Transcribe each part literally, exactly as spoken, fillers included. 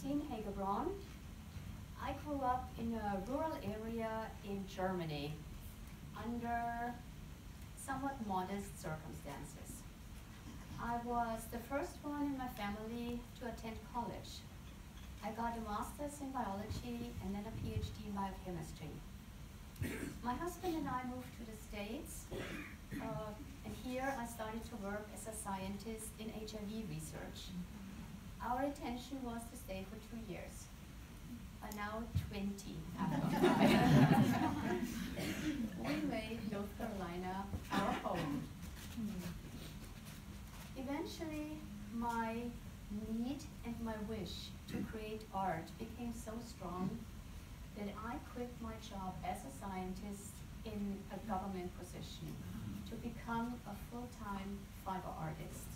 Christine Hager-Braun. I grew up in a rural area in Germany under somewhat modest circumstances. I was the first one in my family to attend college. I got a master's in biology and then a P H D in biochemistry. My husband and I moved to the States, uh, and here I started to work as a scientist in H I V research. Our intention was to stay for two years. By now twenty after five. We made North Carolina our home. Eventually, my need and my wish to create art became so strong that I quit my job as a scientist in a government position to become a full-time fiber artist.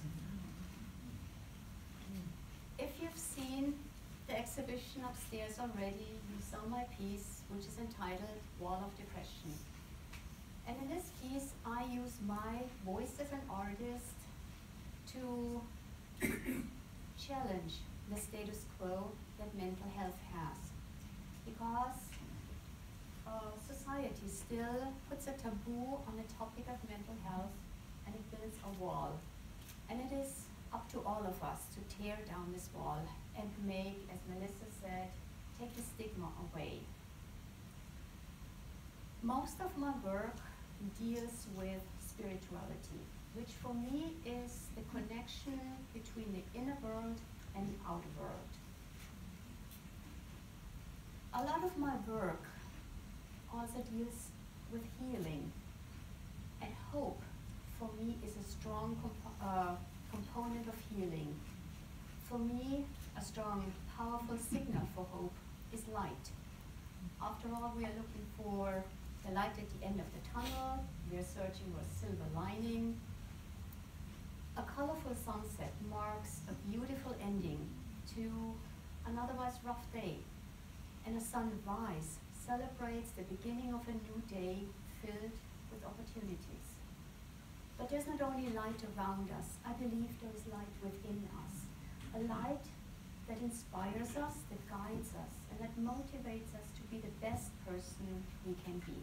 If you've seen the exhibition upstairs already, you saw my piece, which is entitled Wall of Depression. And in this piece, I use my voice as an artist to challenge the status quo that mental health has. Because uh, society still puts a taboo on the topic of mental health, and it builds a wall. And it is up to all of us to tear down this wall and make, as Melissa said, take the stigma away. Most of my work deals with spirituality, which for me is the connection between the inner world and the outer world. A lot of my work also deals with healing, and hope for me is a strong comp uh, component of healing. For me, a strong, powerful signal for hope is light. After all, we are looking for the light at the end of the tunnel. We are searching for a silver lining. A colorful sunset marks a beautiful ending to an otherwise rough day. And a sunrise celebrates the beginning of a new day filled with opportunities. But there's not only light around us, I believe there is light within us. A light that inspires us, that guides us, and that motivates us to be the best person we can be.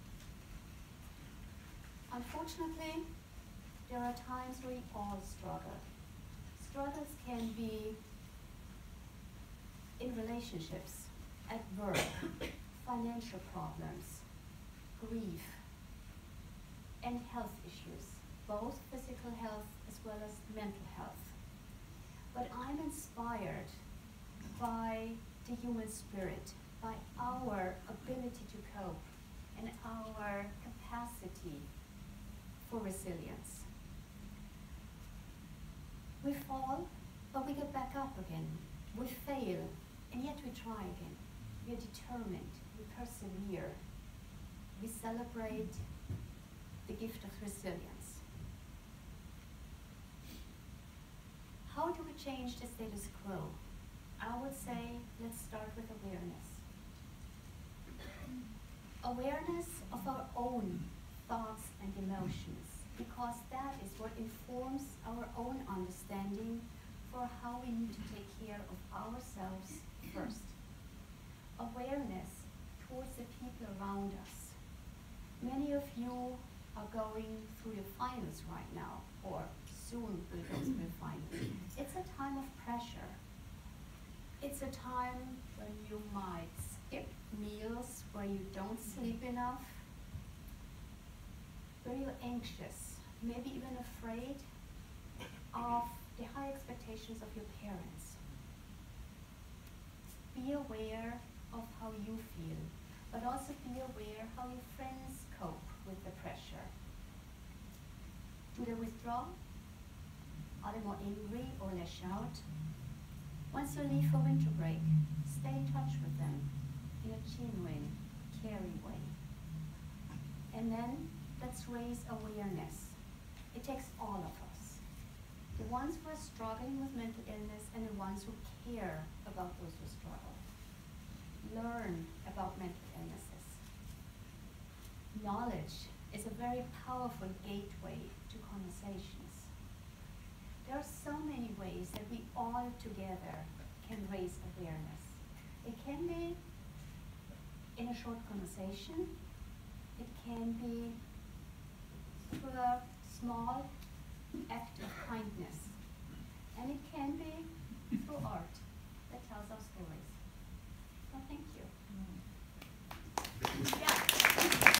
Unfortunately, there are times we all struggle. Struggles can be in relationships, at work, financial problems, grief, and health issues, both physical health as well as mental health. But I'm inspired by the human spirit, by our ability to cope, and our capacity for resilience. We fall, but we get back up again. We fail, and yet we try again. We are determined, we persevere. We celebrate the gift of resilience. How do we change the status quo? I would say, let's start with awareness. Awareness of our own thoughts and emotions, because that is what informs our own understanding for how we need to take care of ourselves first. Awareness towards the people around us. Many of you are going through your finals right now, or soon will go through your finals. It's a time of pressure. It's a time when you might skip meals, where you don't sleep enough, where you're anxious, maybe even afraid of the high expectations of your parents. Be aware of how you feel, but also be aware how your friends cope with the pressure. Do they withdraw? Are they more angry or lash out? Once you leave for winter break, stay in touch with them in a genuine, caring way. And then let's raise awareness. It takes all of us. The ones who are struggling with mental illness and the ones who care about those who struggle. Learn about mental illnesses. Knowledge is a very powerful gateway to conversations. There are so many ways that we all together can raise awareness. It can be in a short conversation. It can be through a small act of kindness. And it can be